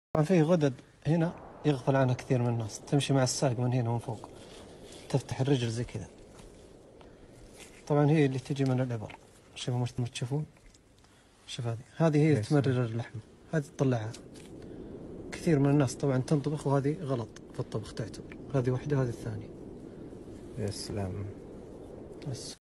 طبعا فيه غدد هنا يغفل عنها كثير من الناس، تمشي مع الساق من هنا ومن فوق، تفتح الرجل زي كذا. طبعا هي اللي تجي من الإبر، شوفوا مش تشوفون؟ شوف هذه هي تمرر اللحم، هذه تطلعها. كثير من الناس طبعا تنطبخ، وهذه غلط في الطبخ تعتبر، هذه واحدة وهذه الثانية. يا سلام. بس